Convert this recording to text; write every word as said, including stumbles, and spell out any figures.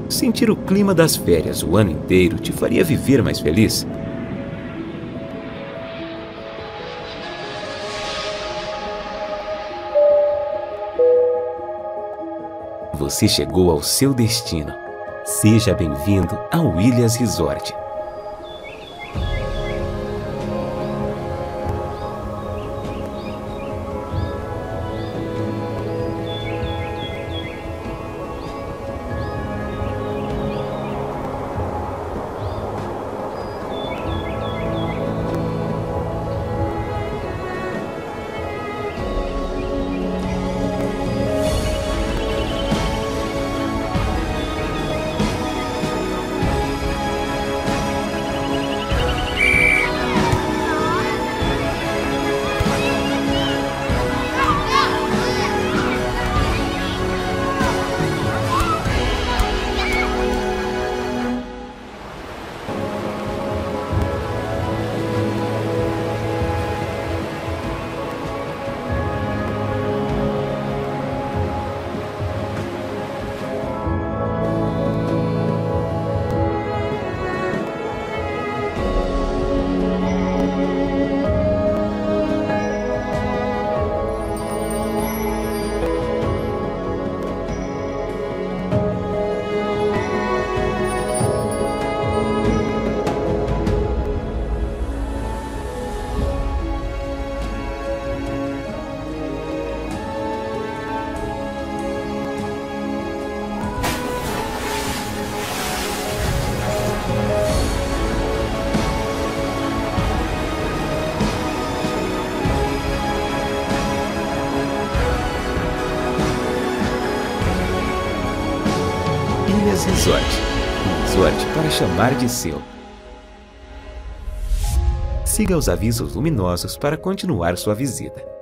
Sentir o clima das férias o ano inteiro te faria viver mais feliz? Você chegou ao seu destino. Seja bem-vindo ao Ilhas Resort. Ilhas Resort. Um resort para chamar de seu. Siga os avisos luminosos para continuar sua visita.